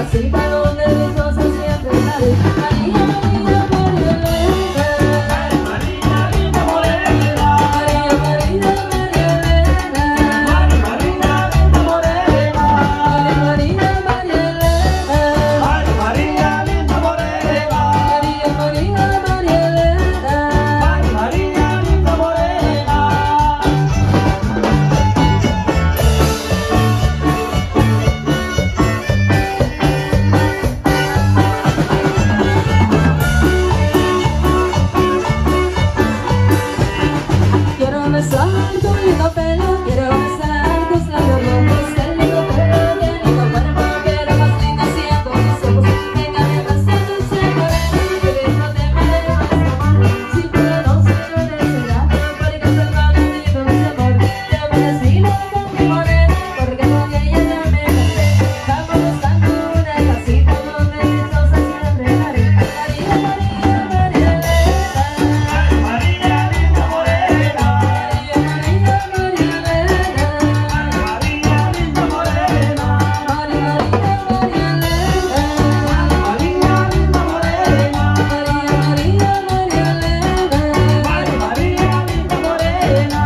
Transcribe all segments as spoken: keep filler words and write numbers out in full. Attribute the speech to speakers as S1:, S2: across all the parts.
S1: casita donde dichosa siempre estaré. María, María, María Elena.
S2: María, linda morena.
S1: María, María, María Elena.
S2: María, linda morena.
S1: María, María, María Elena.
S2: María, linda morena.
S1: María, María, María Elena.
S2: María, linda morena.
S1: Quiero besar tu lindo pelo, quiero besar tus labios rojos, el lindo pelo y el lindo cuerpo, pero más lindo siendo tus ojos. Venga, venga, ser dulce morena, que dentro te merece más amor. Si puedo no se merecerá, porque soy tan lindo mi amor. Te amanecido con mi morena, porque con ella ya me casé. Vamos buscando una casita donde dichosa siempre estaré. María, María, María Elena.
S2: María, linda morena.
S1: María, María, María Elena.
S2: María, linda morena.
S1: María, María, María Elena.
S2: María, linda morena.
S1: María, María, María Elena.
S2: María, linda morena.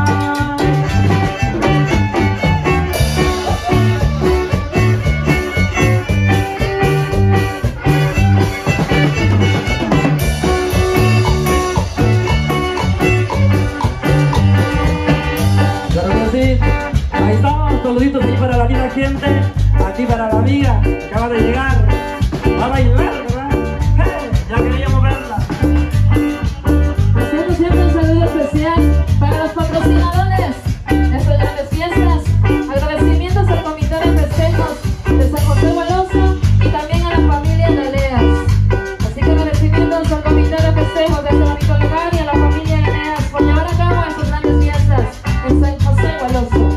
S3: Claro que sí, ahí estamos, saluditos aquí para la linda gente, aquí para la amiga que acaba de llegar, va a bailar, ¿verdad? ¡Hey! Ya queríamos verla.
S1: Haciendo siempre un saludo especial para los patrocinadores de estas grandes fiestas. Agradecimientos al Comité de Festejos de San José Gualoso y también a la familia de Leas. Así que agradecimientos al Comité de Festejos de este bonito lugar y a la familia de Leas por llevar a cabo estas grandes fiestas en San José Gualoso.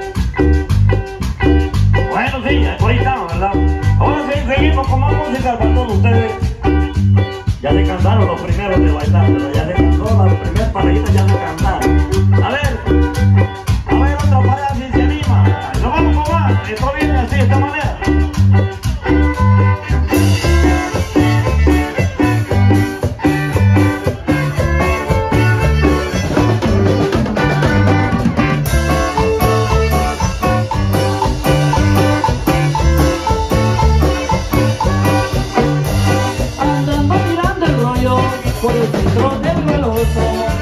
S2: Bueno, sí, por ahí estamos, ¿verdad? Ahora sí, seguimos con más música para todos ustedes. Ya se cansaron los primeros de bailar, pero ya se cansó las primeras parejitas, ya se cansaron. A ver, a ver otra para si se anima. Nos vamos con más, esto viene así, de esta manera.
S3: Andando mirando el rollo por el centro del Gualoso.